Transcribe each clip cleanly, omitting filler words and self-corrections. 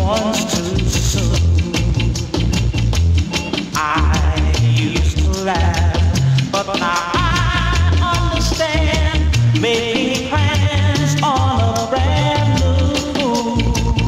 once too soon. I used to laugh, but now I understand. Making plans on a brand new moon.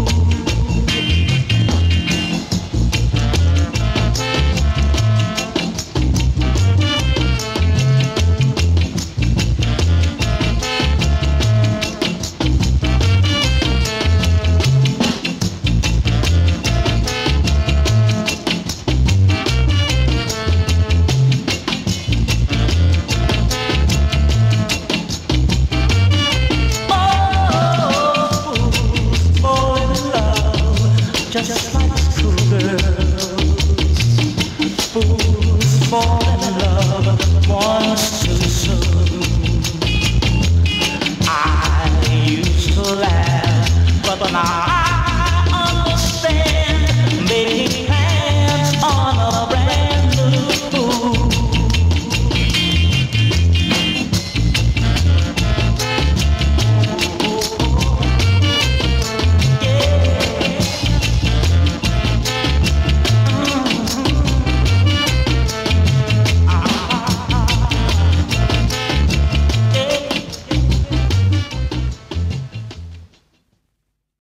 Just like school girls, fools fall in love once too soon. I used to laugh, but now